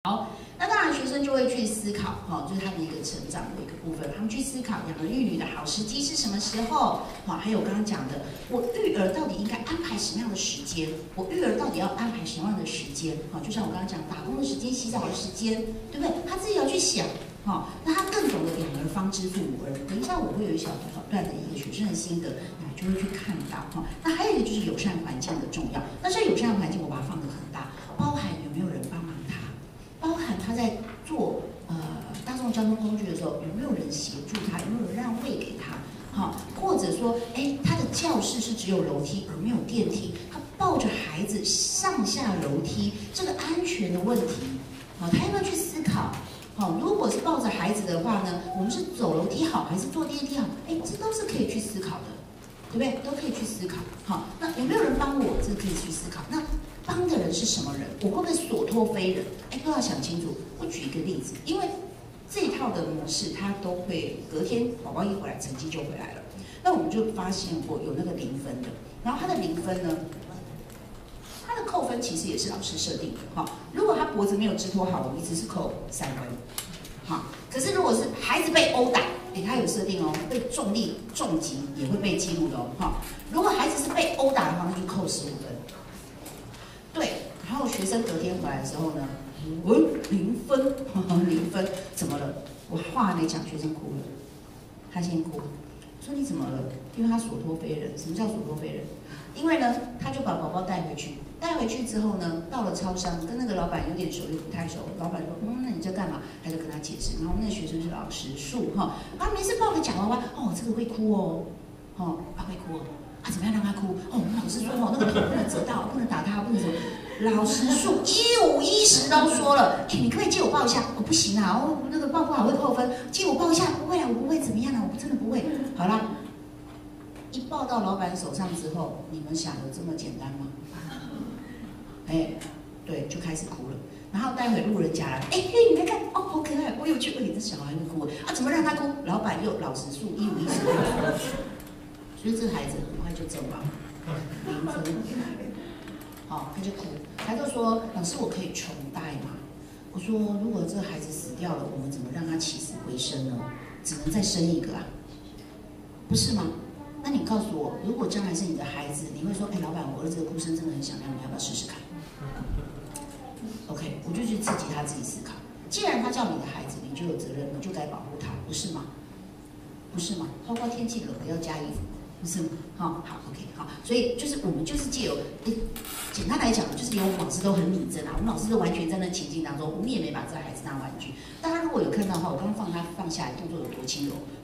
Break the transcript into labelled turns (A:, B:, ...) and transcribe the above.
A: 好，那当然学生就会去思考，就是他的一个成长的一个部分。他们去思考养儿育女的好时机是什么时候，还有刚刚讲的，我育儿到底应该安排什么样的时间？我育儿到底要安排什么样的时间？就像我刚刚讲，打工的时间、洗澡的时间，对不对？他自己要去想，那他更懂得养儿方知父母恩。等一下我会有一小段的一个学生的心得，你就会去看到，那还有一个就是友善环境的重要。那这友善环境我把它放得很大，包含有没有人帮忙他。包含他在做大众交通工具的时候，有没有人协助他，有没有人让位给他？或者说，他的教室是只有楼梯而没有电梯，他抱着孩子上下楼梯，这个安全的问题，他要不要去思考？如果是抱着孩子的话呢，我们是走楼梯好还是坐电梯好？这都是可以去思考的，对不对？都可以去思考。那有没有人帮我？这可以去思考。那帮的人是什么人？我会不会所托非人？都要想清楚。我举一个例子，因为这一套的模式，它都会隔天宝宝一回来，成绩就回来了。那我们就发现过有那个0分的，然后他的0分呢，他的扣分其实也是老师设定的。如果他脖子没有支托好，我们一直是扣3分。可是如果是孩子被殴打，他有设定哦，被重力重击也会被记录的哦。如果孩子是被殴打的话，那就扣15分。对，然后学生隔天回来的时候呢，0分，0分，怎么了？我话还没讲，学生哭了，他先哭，说你怎么了？因为他所托非人。什么叫所托非人？因为呢，他就把宝宝带回去，带回去之后呢，到了超商，跟那个老板有点熟又不太熟。老板说，那你在干嘛？他就跟他解释。然后那个学生是老实树没事抱个假娃娃，这个会哭哦，会哭哦。怎么样让他哭？我们老师说那个头不能折到，不能打他，不能什么。老实树1、5、10都说了，你可不可以借我抱一下？我不行啊，那个抱不好会扣分，借我抱一下，不会啊，我不会怎么样啊，我真的不会。好啦，一抱到老板手上之后，你们想的这么简单吗？对，就开始哭了。然后待会路人甲来，你来看，好可爱，我有趣，这小孩会哭啊？怎么让他哭？老板又老实树1、5、10。所以这个孩子很快就阵亡，0分。他就哭，他就说：“老师，我可以重带吗？”我说：“如果这个孩子死掉了，我们怎么让他起死回生呢？只能再生一个啊，不是吗？那你告诉我，如果将来是你的孩子，你会说：‘老板，我儿子的哭声真的很响亮，你要不要试试看 ？’OK， 我就去刺激他自己思考。既然他叫你的孩子，你就有责任，你就该保护他，不是吗？不是吗？包括天气冷了要加衣服。”不是吗？好 ，OK， 好，所以就是我们就是借由，简单来讲，就是连我们老师都很拟真啊，我们老师都完全在那情境当中，我们也没把这个孩子当玩具。大家如果有看到的话，我刚刚放他放下来，动作有多轻柔，